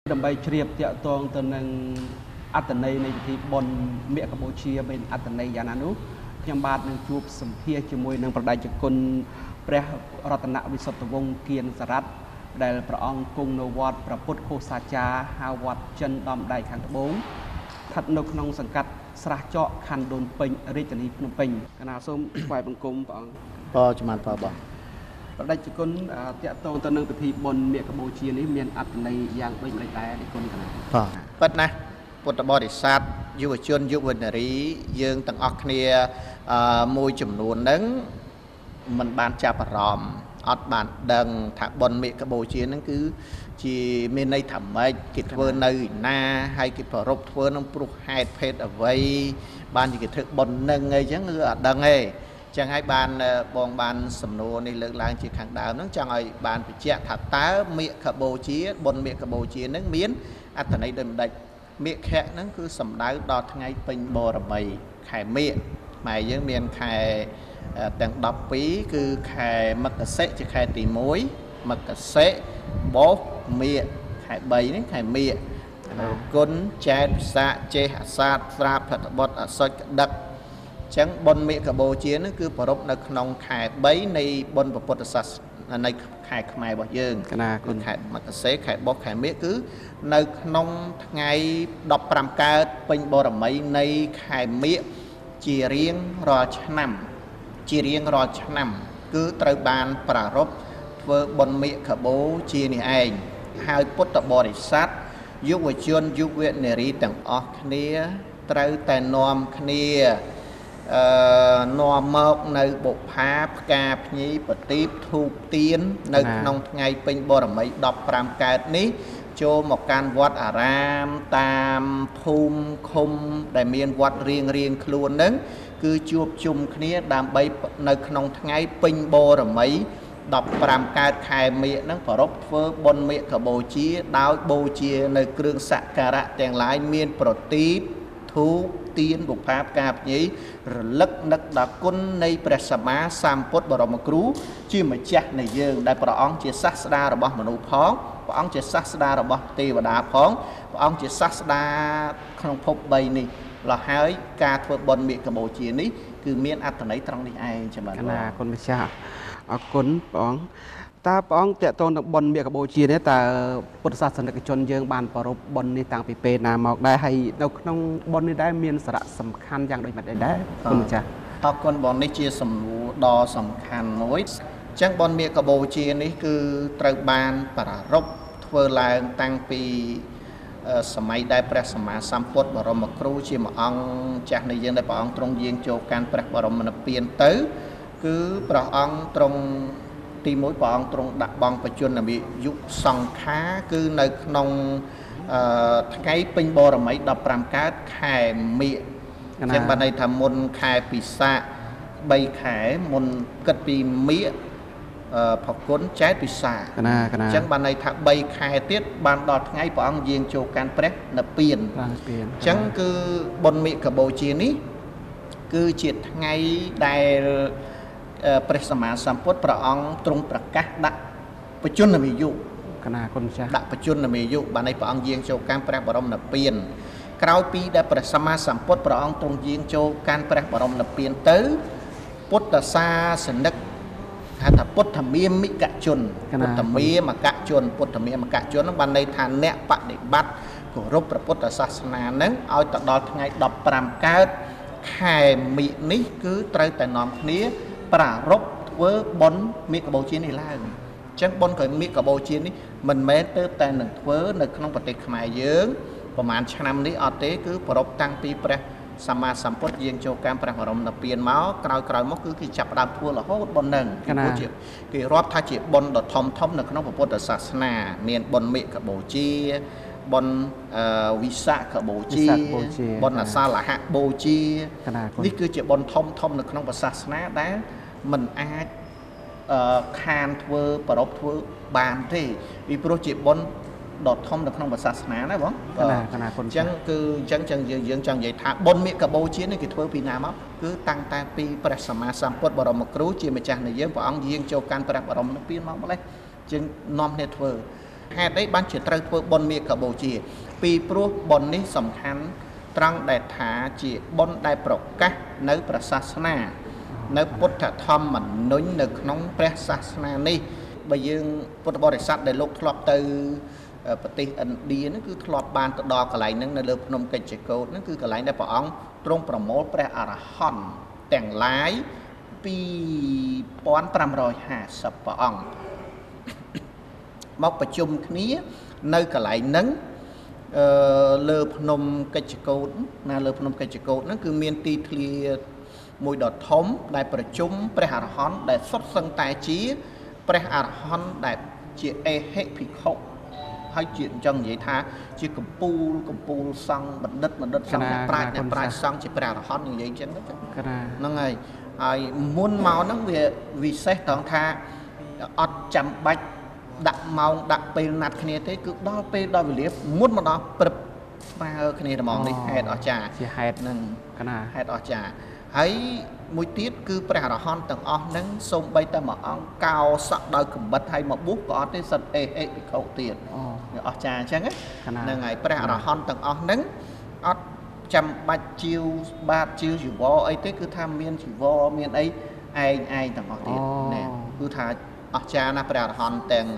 ដើម្បីជ្រាបតាក់ទងទៅនឹងអត្តន័យនៃពិធីបុណ្យមាឃបូជាមានអត្តន័យយ៉ាងណានោះខ្ញុំបាទនឹងជួបសម្ភាសជាមួយនឹងប្រដេជគុណព្រះរតនវិសុទ្ធវង្សគៀនសារ៉ាត់ដែលព្រះអង្គគង់នៅវត្តព្រះពុទ្ធឃោសាចារហៅវត្តចិនដំដៃខាងត្បូងស្ថិតនៅក្នុងសង្កាត់ស្រះចកខណ្ឌដូនពេញរាជធានីភ្នំពេញកណាសូមថ្វាយបង្គំព្រះអង្គជំរាបបងប្រដេជគុណតាក់ទងទៅនឹងពិធីបុណ្យមាឃបូជានេះមានអត្ថន័យយ៉ាងដូចម្តេចដែរនេះគុណកណាពិតណាស់ពុទ្ធបរិស័ទយុវជនយុវនារីយើងទាំងអស់គ្នាមួយចំនួនហ្នឹងមិនបានចាប់អារម្មណ៍អត់បានដឹងថាបុណ្យមាឃបូជាហ្នឹងគឺជាមានន័យថាម៉េចគេធ្វើនៅណាហើយគេប្រពធ្វើនឹងព្រោះហេតុភេទអ្វីបានជាគេធ្វើបុណ្យហ្នឹងអីចឹងគឺអត់ដឹងទេចឹងហើយបានបងបានសំណួរនេះលើកឡើងជាខាងដើមហ្នឹងចង់ឲ្យបានបញ្ជាក់ថាតើមាឃបូជាបុណ្យមាឃបូជាហ្នឹងមានអត្ថន័យដូចម្ដេចមាឃហ្នឹងគឺសំដៅដល់ថ្ងៃពេញបរមីខែមាឃខ្មែរយើងមានខែទាំង12គឺខែមករាជាខែទី1មករាបោសមាឃខែ3នេះខែមាឃគុណចែកពិសាចេះអាសាទស្រាបផតបុត្រអសុចក្តឹកចឹងបុណ្យមាឃបូជានឹងគឺប្រពនៅក្នុងខែ3នៃបុណ្យពុទ្ធសាសនានៃខែខ្មែររបស់យើងគឺខែមករាខែបោះខែមាឃគឺនៅក្នុងថ្ងៃ15កើតពេញបរមីនៃខែមាឃជារៀងរាល់ឆ្នាំគឺត្រូវបានប្រារព្ធធ្វើបុណ្យមាឃបូជានេះឯងហើយពុទ្ធបរិស័ទយុវជនយុវនារីទាំងអស់គ្នាត្រូវតែនាំគ្នានាំមកនៅបុប្ផាផ្កាភ្ញីប្រទីបធូបទៀននៅក្នុងថ្ងៃពេញបរមី15កើតនេះចូលមកកាន់វត្តអារាមតាមភូមិឃុំដែលមានវត្តរៀងខ្លួនហ្នឹងគឺជួបជុំគ្នាដើម្បីនៅក្នុងថ្ងៃពេញបរមី15កើតខែមាឃហ្នឹងប្រពធ្វើបុណ្យមាឃបូជាដោយបូជានៅគ្រឿងសក្ការៈទាំងឡាយមានប្រទីបធូបទៀនបុប្ផាផ្កាភ្ញីរលឹកនឹកដល់គុណនៃព្រះសម្មាសម្ពុទ្ធបរមគ្រូជាម្ចាស់នៃយើងដែលព្រះអង្គជាសាស្តារបស់មនុស្សផងព្រះអង្គជាសាស្តារបស់ទេវតាផងព្រះអង្គជាសាស្តាក្នុងភព3នេះលហើយការធ្វើបុណ្យមាឃបូជានេះគឺមានអត្ថន័យត្រង់នេះឯងចាំបាទកណាគុណម្ចាស់អរគុណព្រះអង្គតើព្រះអង្គតាក់ទងនឹងបុណ្យមាឃបូជានេះតើពុទ្ធសាសនិកជនយើងបានប្រារព្ធបុណ្យនេះតាំងពីពេលណាមកដែរហើយនៅក្នុងបុណ្យនេះដែរមានសារៈសំខាន់យ៉ាងដូចម្តេចដែរគុណម្ចាស់អរគុណបងនេះជាសំណួរដ៏សំខាន់មួយអញ្ចឹងបុណ្យមាឃបូជានេះគឺត្រូវបានប្រារព្ធធ្វើឡើងតាំងពីសម័យដែលព្រះសម្មាសម្ពុទ្ធបរមគ្រូជាមួយអង្គចាស់នៃយើងដែលព្រះអង្គទ្រង់យាងចូលកាន់ព្រះបរមនិព្វានទៅគឺព្រះអង្គទ្រង់ទី1ព្រះអង្គទ្រង់ដាក់បង់បច្ចុប្បន្នយុសង្ខារគឺនៅក្នុងថ្ងៃពេញបរមី15កើតខែមាឃអញ្ចឹងបានន័យថាមុនខែពិសាខ3ខែមុនគិតពីមាឃផគុណចែកពិសាអញ្ចឹងបានន័យថា3ខែទៀតបានដល់ថ្ងៃព្រះអង្គយាងចូលកាន់ព្រះនិព្វានអញ្ចឹងគឺបុណ្យមាឃបូជានេះគឺជាថ្ងៃដែលព្រះសម្មាសម្ពុទ្ធព្រះអង្គទ្រង់ប្រកាសដាក់បច្ចុប្បន្នមាយុកណាគុណចាស់ដាក់បច្ចុប្បន្នមាយុបានន័យព្រះអង្គយាងចូលកាន់ព្រះបរមនិព្វានក្រោយពីដែលព្រះសម្មាសម្ពុទ្ធព្រះអង្គទ្រង់យាងចូលកាន់ព្រះបរមនិព្វានទៅពុទ្ធសាសនិកហៅថាពុទ្ធមាមិកជនពុទ្ធមាមកជនបានន័យថាអ្នកបដិបត្តិគោរពព្រះពុទ្ធសាសនានឹងឲ្យទៅដល់ថ្ងៃ15កើតខែមិញនេះគឺត្រូវតែនាំគ្នាប្រារព្ធធ្វើបុណ្យមាឃបូជានេះឡើងអញ្ចឹងបុណ្យមាឃបូជានេះមិនមែនទៅតែនឹងធ្វើនៅក្នុងប្រទេសខ្មែរយើងប្រហែលឆ្នាំនេះអត់ទេគឺប្រពតាំងពីព្រះសម្មាសម្ពុទ្ធយាងចូលកាន់ព្រះបរមនិព្វានមកក្រោយមកគឺគេចាប់ផ្ដើមធ្វើរហូតបុណ្យហ្នឹងគេរាប់ថាជាបុណ្យដ៏ធំនៅក្នុងពុទ្ធសាសនាមានបុណ្យមាឃបូជាបុណ្យវិសាខបូជាបុណ្យអសាលហបូជានេះគឺជាបុណ្យធំនៅក្នុងពុទ្ធសាសនាដែលមិនអាចខានធ្វើប្រពធ្វើបានទេពីព្រោះជាបុណ្យដ៏ធំនៅក្នុងសាសនាណាបងអញ្ចឹងយើងចង់និយាយថាបុណ្យមាឃបូជានេះគេធ្វើពីណាមកគឺតាំងតែពីព្រះសម្មាសម្ពុទ្ធបរមគ្រូជាម្ចាស់នៃយើងព្រះអង្គយាងចូលកាន់ព្រះបរមនិព្វានមកម្លេះជាងនាំគ្នាធ្វើអហេតុអីបានជាត្រូវធ្វើបុណ្យមាឃបូជាពីព្រោះបុណ្យនេះសំខាន់ត្រង់ដែលថាជាបុណ្យដែលប្រកាសនៅព្រះសាសនានៅពុទ្ធធម្មមនុញ្ញនៅក្នុងព្រះសាសនានេះបើយើងពុទ្ធបរិស័ទដែលលោកធ្លាប់ទៅប្រទេសឥណ្ឌាហ្នឹងគឺធ្លាប់បានទៅដល់កន្លែងហ្នឹងនៅលើភ្នំកិច្ចកោតហ្នឹងគឺកន្លែងដែលព្រះអង្គទ្រង់ប្រមូលព្រះអរហន្តទាំងឡាយ2550ព្រះអង្គមកប្រជុំគ្នានៅកន្លែងហ្នឹងលើភ្នំកិច្ចកោតណាលើភ្នំកិច្ចកោតហ្នឹងគឺមានទីធ្លាមួយដ៏ធំដែលប្រជុំព្រះអរហន្តដែលសុទ្ធសឹងតែជាព្រះអរហន្តដែលជាអេហិភិក្ខុហើយជាអញ្ចឹងនិយាយថាជាកម្ពូលសង្ឃបណ្ឌិតសង្ឃអ្នកប្រាជ្ញសង្ឃជាព្រះអរហន្តនិយាយអញ្ចឹងហ្នឹងហើយមុនមកហ្នឹងវាវិសេសត្រង់ថាអត់ចាំបាច់ដាក់ម៉ោងដាក់ពេលណាត់គ្នាទេគឺដល់ពេលដល់វេលាមុនមកដល់ព្រឹបស្មើគ្នាតែហ្មងនេះហេតុអស្ចារ្យជាហេតុហ្នឹងហេតុអស្ចារ្យហើយមួយទៀតគឺព្រះអរហន្តទាំងអស់ហ្នឹងសូម្បីតែមួយអង្គកោសក់ដោយកំបិតហើយមកបុះក៏អត់ទេសិតអេភិក្ខុទៀតអស្ចារ្យអញ្ចឹងហ្នឹងហើយព្រះអរហន្តទាំងអស់ហ្នឹងអត់ចាំបាច់ជាវបាតជាវជីវរអីទេគឺថាមានជីវរមានអីឯងទាំងអស់ទៀតណាគឺថាអស្ចារ្យណាស់ព្រះអរហន្តទាំង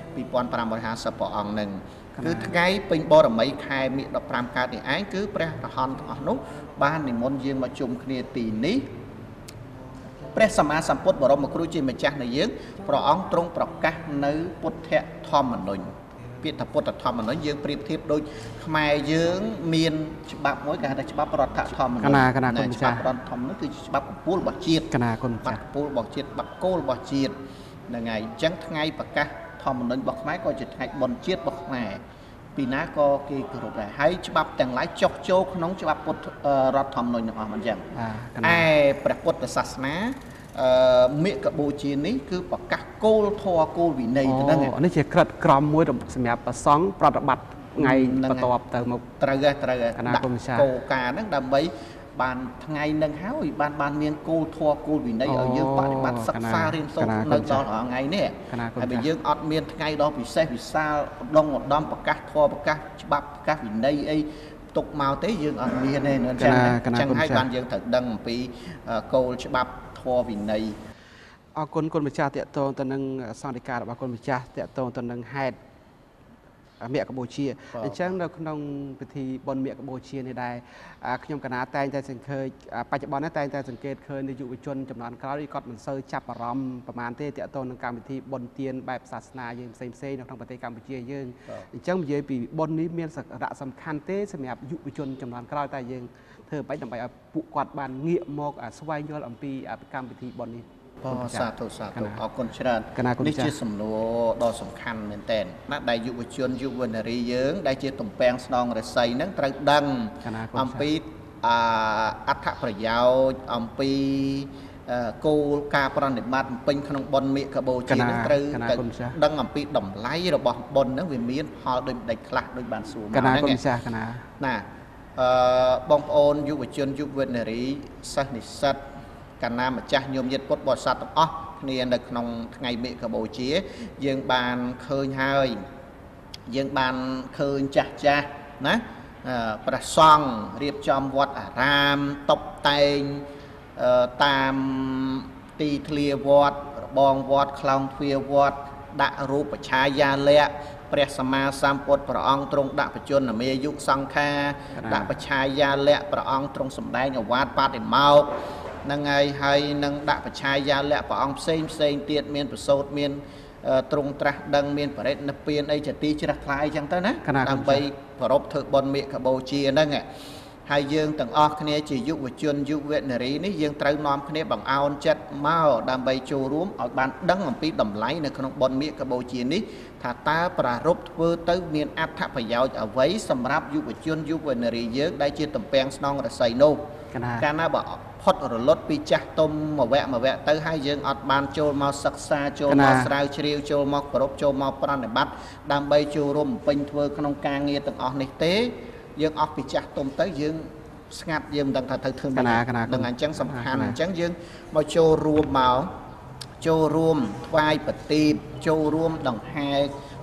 2550ព្រះអង្គហ្នឹងគឺថ្ងៃពេញបរមីខែមិញ15កើតនេះឯងគឺព្រះអរហន្តទាំងអស់នោះបាននិមន្តយើងមកជុំគ្នាទីនេះព្រះសម្មាសម្ពុទ្ធបរមគ្រូជាម្ចាស់នៃយើងព្រះអង្គទ្រង់ប្រកាសនៅពុទ្ធធម្មនុញ្ញពាក្យថាពុទ្ធធម្មនុញ្ញយើងប្រៀបធៀបដូចខ្មែរយើងមានច្បាប់មួយគេហៅថាច្បាប់រដ្ឋធម្មនុញ្ញច្បាប់រដ្ឋធម្មនុញ្ញគឺជាច្បាប់កំពូលរបស់ជាតិច្បាប់កំពូលរបស់ជាតិច្បាប់គោលរបស់ជាតិហ្នឹងហើយអញ្ចឹងថ្ងៃប្រកាសធម្មនុញ្ញរបស់ខ្មែរក៏ជាថ្ងៃបុណ្យជាតិរបស់ខ្មែរពីណាក៏គេគោរពដែរហើយច្បាប់ទាំងឡាយចុះចូលក្នុងច្បាប់ពុទ្ធរដ្ឋធម្មនុញ្ញទាំងអស់មិនអញ្ចឹងឯព្រះពុទ្ធសាសនាមេកបូជានេះគឺប្រកាសគោលធម៌គោលវិន័យទៅហ្នឹងនេះជាក្រិតក្រមមួយសម្រាប់ប្រសង់ប្រតិបត្តិថ្ងៃបន្ទាប់ទៅមកត្រូវដាក់គោលការណ៍ហ្នឹងដើម្បីបានថ្ងៃនឹងហើយបានមានគោលធម៌គោលវិន័យឲ្យយើងបប្រតិបត្តិសិក្សារៀនសូត្រនៅដល់ថ្ងៃនេះហើយបើយើងអត់មានថ្ងៃដ៏ពិសេសវិសាលឧត្តមប្រកាសធម៌ប្រកាសច្បាប់ប្រកាសវិន័យអីទុកមកទេយើងអត់មានទេអញ្ចឹងហើយបានយើងត្រូវដឹងអំពីគោលច្បាប់ធម៌វិន័យអរគុណគុណម្ចាស់តេតងទៅនឹងសន្និការរបស់គុណម្ចាស់តេតងទៅនឹងហេតុមេកបូជាអញ្ចឹងនៅក្នុងពិធីបុណ្យមេកបូជានេះដែរខ្ញុំកណាតែងតែសង្កេតបច្ចុប្បន្នតែងតែសង្កេតឃើញយុវជនចំនួនក្រោយគាត់មិនសូវចាប់អារម្មណ៍ប្រហែលទេទាក់ទងនឹងកម្មវិធីបុណ្យទានបែបសាសនាយើងផ្សេងនៅក្នុងប្រទេសកម្ពុជាយើងអញ្ចឹងនិយាយពីបុណ្យនេះមានសារៈសំខាន់ទេសម្រាប់យុវជនចំនួនក្រោយតែយើងធ្វើអ្វីដើម្បីឲ្យពួកគាត់បានងាកមកស្វែងយល់អំពីកម្មវិធីបុណ្យនេះសាធុអរគុណច្រើននេះជាសំណួរដ៏សំខាន់មែនទែនណាដែលយុវជនយុវនារីយើងដែលជាទំពាំងស្នងរស័យហ្នឹងត្រូវដឹងអំពីអត្ថប្រយោជន៍អំពីគោលការណ៍ប្រណិប័តពេញក្នុងបុណ្យមេកបូជាហ្នឹងត្រូវដឹងអំពីតម្លៃរបស់បុណ្យហ្នឹងវាមានផលដូចម្ដេចខ្លះដូចបានសួរមកហ្នឹងណាបងប្អូនយុវជនយុវនារីសិស្សនិស្សិតកណាម្ចាស់ញោមញាតិពុទ្ធបរិស័ទទាំងអស់គ្នានៅក្នុងថ្ងៃមេកបូជាយើងបានឃើញហើយយើងបានឃើញចាស់ណាព្រះសង្ឃរៀបចំវត្តអារាមតុបតែងតាមទីធ្លាវត្តរបងវត្តខ្លោងទ្វារវត្តដាក់រូបបច្ឆាយាល័ក្ខណ៍ព្រះសម្មាសម្ពុទ្ធព្រះអង្គទ្រង់ដាក់បជនមេយុសង្ខាដាក់បច្ឆាយាល័ក្ខណ៍ព្រះអង្គទ្រង់សម្ដែងអវាទបតិមោក្ខនឹងហើយនឹងដាក់បច្ឆាយាល័ក្ខណ៍ព្រះអង្គផ្សេងទៀតមានប្រសូតមានទ្រង់ត្រាស់ដឹងមានបរិនិព្វានអីចទីជ្រះថ្លាអីចឹងទៅណាដើម្បីប្រពធ្វើបុណ្យមេកបូជាហ្នឹងហើយយើងទាំងអស់គ្នាជាយុវជនយុវនារីនេះយើងត្រូវនាំគ្នាបង្អោនចិត្តមកដើម្បីចូលរួមឲ្យបានដឹងអំពីតម្លៃនៅក្នុងបុណ្យមេកបូជានេះថាតើប្រារព្ធធ្វើទៅមានអត្ថប្រយោជន៍អ្វីសម្រាប់យុវជនយុវនារីយើងដែលជាទំពាំងស្នងរស័យនោះកាលណាបើផុតរលត់ពីចាស់ទុំមួយវគ្គទៅហើយយើងអត់បានចូលមកសិក្សាចូលមកស្រាវជ្រាវចូលមកប្រពចូលមកប្រណិប័តដើម្បីចូលរួមពេញធ្វើក្នុងការងារទាំងអស់នេះទេយើងអស់ពីចាស់ទុំទៅយើងស្ងាត់យើងមិនដឹងថាត្រូវធ្វើម៉េចដឹងអញ្ចឹងសំខាន់អញ្ចឹងយើងមកចូលរួមមកចូលរួមថ្វាយប្រទីបចូលរួមដង្ហែ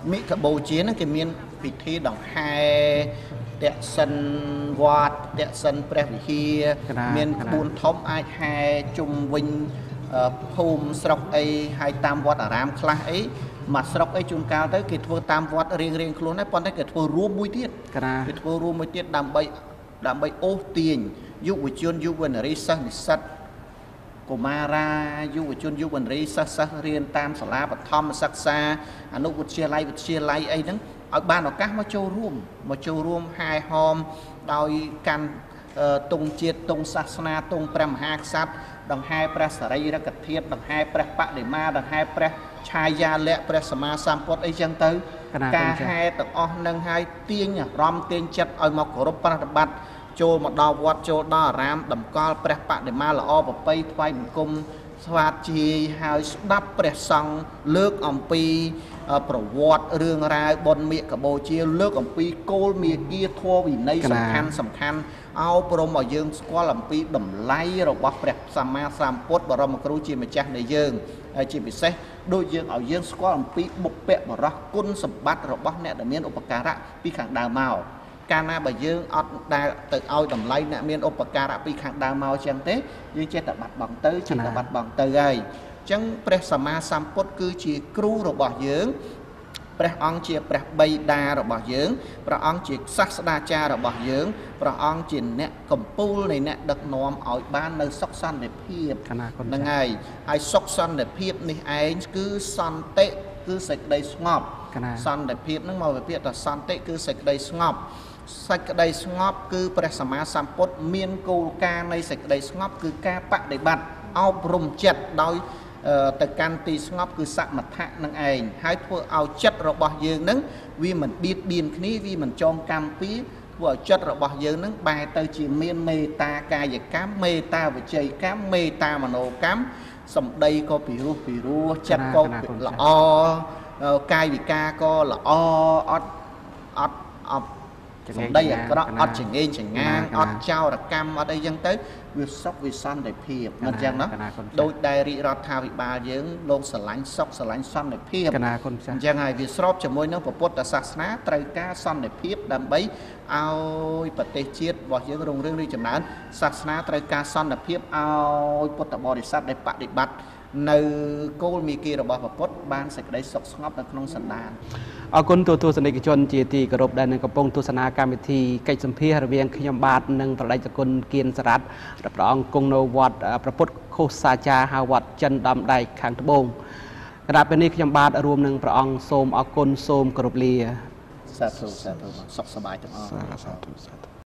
មិកបូជាហ្នឹងគេមានពិធីដង្ហែតេសិនវត្តតេសិនព្រះវិហារមានក្បួនធំអាចហែជុំវិញភូមិស្រុកអីហើយតាមវត្តអារាមខ្លះអីមកស្រុកអីជួនកាលទៅគេធ្វើតាមវត្តរៀងខ្លួនដែរប៉ុន្តែគេធ្វើរួមមួយទៀតគេធ្វើរួមមួយទៀតដើម្បីអូសទាញយុវជនយុវនារីសិស្សនិស្សិតកុមារាយុវជនយុវនារីសិស្សរៀនតាមសាលាបឋមសិក្សាអនុវិទ្យាល័យអីហ្នឹងឲ្យបានឱកាសមកចូលរួមហែហោមដោយកាន់ទង់ជាតិទង់សាសនាទង់ព្រះមហាក្សត្រដង្ហែព្រះសារីរិកធាតុដង្ហែព្រះបដិមាដង្ហែព្រះឆាយាលក្ខណ៍ព្រះសម្មាសម្ពុទ្ធអីចឹងទៅការហែទាំងអស់នឹងឲ្យទាញអារម្មណ៍ទាញចិត្តឲ្យមកគោរពប្រតិបត្តិចូលមកដល់វត្តចូលដល់អារាមតម្កល់ព្រះបដិមាល្អប្រពៃថ្វាយបង្គំស្វាជាយហើយស្ដាប់ព្រះសង្ឃលើកអំពីប្រវត្តិរឿងរ៉ាវបុណ្យមាឃបូជាលើកអំពីគោលមាគាធម៌វិន័យសំខាន់អោបរំឲ្យយើងស្គាល់អំពីតម្លៃរបស់ព្រះសម្មាសម្ពុទ្ធបរមគ្រូជាម្ចាស់នៃយើងហើយជាពិសេសដូចយើងឲ្យយើងស្គាល់អំពីបុព្វបុរសគុណសម្បត្តិរបស់អ្នកដែលមានឧបការៈពីខាងដើមមកកាលណាបើយើងអត់ដែលទៅឲ្យតម្លៃអ្នកមានឧបការៈពីខាងដើមមកចឹងទេយើងចេះតែបាត់បង់ទៅហើយអញ្ចឹងព្រះសម្មាសម្ពុទ្ធគឺជាគ្រូរបស់យើងព្រះអង្គជាព្រះបិតារបស់យើងព្រះអង្គជាសាស្ត្រាចារ្យរបស់យើងព្រះអង្គជាអ្នកកំពូលនៃអ្នកដឹកនាំឲ្យបាននៅសុខសន្តិភាពហ្នឹងហើយសុខសន្តិភាពនេះឯងគឺសន្តិគឺសេចក្តីស្ងប់សន្តិភាពហ្នឹងមកវិភាគថាសន្តិគឺសេចក្តីស្ងប់សេចក្តីស្ងប់គឺព្រះសម្មាសម្ពុទ្ធមានគោលការណ៍នៃសេចក្តីស្ងប់គឺការបដិបត្តិអប់រំចិត្តដោយទៅកាន់ទីស្ងប់គឺសមថៈនឹងឯងហើយធ្វើឲ្យចិត្តរបស់យើងនឹងវាមិនបៀតបៀនគ្នាវាមិនចងកម្មពីធ្វើឲ្យចិត្តរបស់យើងនឹងបែរទៅជាមានមេត្តាកាយកម្មមេត្តាវិច័យកម្មមេត្តាមនោកម្មសម្ដីក៏ពីរោះចិត្តក៏ល្អកាយវិការក៏ល្អអត់សម្ដីអាក្រក់អត់ចងេងចងាងអត់ចោរកម្មអត់អីចឹងទៅវាសុខវាសន្តិភាពមិនចឹងណាដោយដែលរាជរដ្ឋាភិបាលយើងលោកស្រឡាញ់សុខស្រឡាញ់សន្តិភាពអញ្ចឹងហើយវាស្របជាមួយនឹងពុទ្ធសាសនាត្រូវការសន្តិភាពដើម្បីឲ្យប្រទេសជាតិរបស់យើងរុងរឿងរីកចម្រើនសាសនាត្រូវការសន្តិភាពឲ្យពុទ្ធបរិស័ទដែលបដិបត្តិនៅគោលមាគ៌ារបស់ពុទ្ធបានសេចក្តីសុខស្ងប់នៅក្នុងសន្តានអរគុណទូទស្សនិកជនជាទីគោរពដែលនឹងកំពុងទស្សនាកម្មវិធីកិច្ចសម្ភាសរវាងខ្ញុំបាទនិងប្រដេជគុណគៀនសរ៉ាត់ព្រះអង្គគង់នៅវត្តព្រះពុទ្ធឃោសាចារហៅវត្តចិនដំដែកខាងត្បូងគណៈពេលនេះខ្ញុំបាទរួមនឹងព្រះអង្គសូមអរគុណសូមគោរពលាសាធុសុខសប្បាយទាំងអស់